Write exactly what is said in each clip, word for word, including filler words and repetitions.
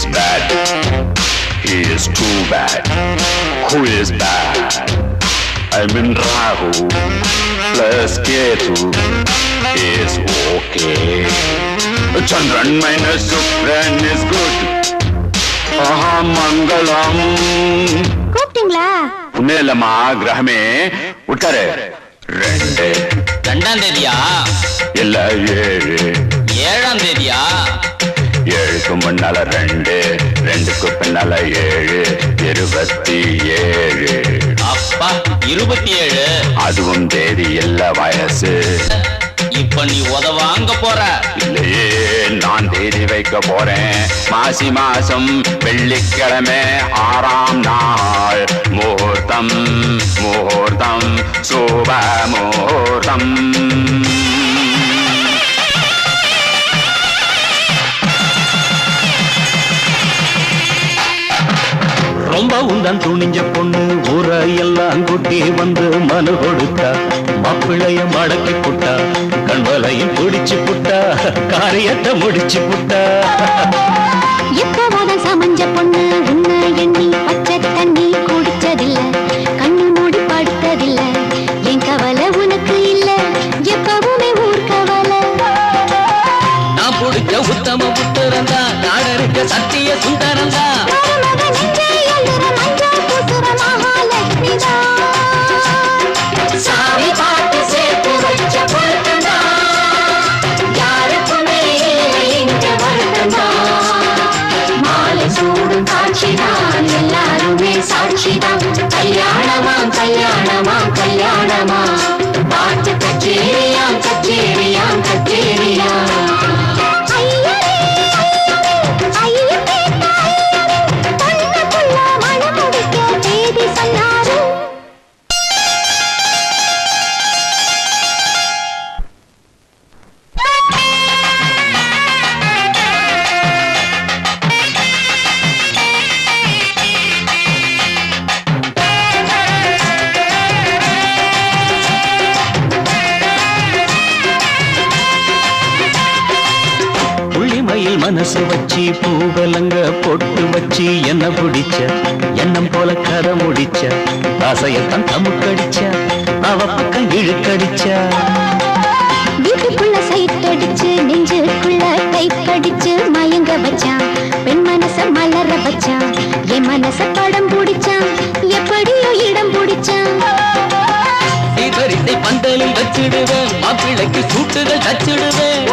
is bad. He is too bad. Who is bad? I mean Rahu plus Ketu is okay. Chandran minus Shukran is good. Aha Mangalam. கூப்பிட்டீங்களா? உன்னேலமா கிரகமே உட்காரு. ரெண்டு ரெண்டாம் தேதியா? இல்ல ஏழு. ஏழாம் தேதியா? ஏழுக்கு முன்னால ரெண்டு, ரெண்டுக்கு பின்னால ஏழு, இருபத்தி ஏழு. அப்பா இருபத்தி ஏழு. அதுவும் தேதி இல்ல வயசு. இப்ப நீ உதவாங்க போற? இல்லையே, நான் தேதி வைக்க போறேன். மாசி மாசம் வெள்ளிக்கிழமை ஆறாம் நாள். முகூர்த்தம் முகூர்த்தம் சுப முகூர்த்தம். ரொம்ப உந்தான் துணிஞ்ச பொண்ணு ஊரையெல்லாம் கூட்டி வந்து மனு கொடுத்தா. மாப்பிள்ளைய மடக்கி புட்டா, கண்வலையும் பிடிச்சு புட்டா, காரியத்தை முடிச்சு புட்டா. எப்பவாத சமஞ்ச பொண்ணு உன்னை எண்ணி பச்சை தண்ணி குடிச்சதில்ல, கண்ணு மூடி படுத்ததில்ல. என் கவலை உனக்கு இல்ல, எப்பவுமே ஊர் கவலை. நான் பிடிச்ச உத்தம புத்திரந்தா, நாடருக்க சத்திய சுந்தரந்தா. சாமி பாட்டு சேர்த்து வச்ச பொருத்தந்தா, யாருக்குமே இங்க வருத்தந்தா. மாலை சூடும் காட்சிதான், எல்லாருமே சாட்சிதான். கல்யாணமாம் கல்யாணமாம் கல்யாணமா, பாட்டு கச்சேரியாம் கச்சேரியாம் கச்சேரியாம். மனசு வச்சு பூவலங்க பொட்டு வச்சு என்ன பிடிச்ச, எண்ணம் போல கரை முடிச்ச. ஆசையத்தான் தமுக்கடிச்ச, அவ பக்கம் இழுக்கடிச்ச. வீட்டுக்குள்ள சைட் அடிச்சு, நெஞ்சுக்குள்ள கை கடிச்சு மயங்க வச்சான். பெண் மனச மலர வச்சான், என் மனச படம் பிடிச்சான். எப்படியோ இடம் பிடிச்சான். சீதரிசை பந்தலில் வச்சிடுவேன், மாப்பிள்ளைக்கு சூட்டுகள் தச்சிடுவேன்.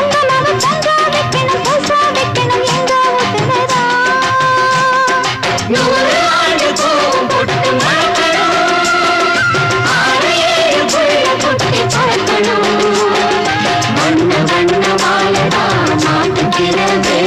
நூறு ஆண்டு பூவும் பொட்டு மணக்கணும், ஆறு ஏழு புள்ள பொட்டி பறக்கணும். வண்ண வண்ண வாழதான் மாட்டுக்கிறது,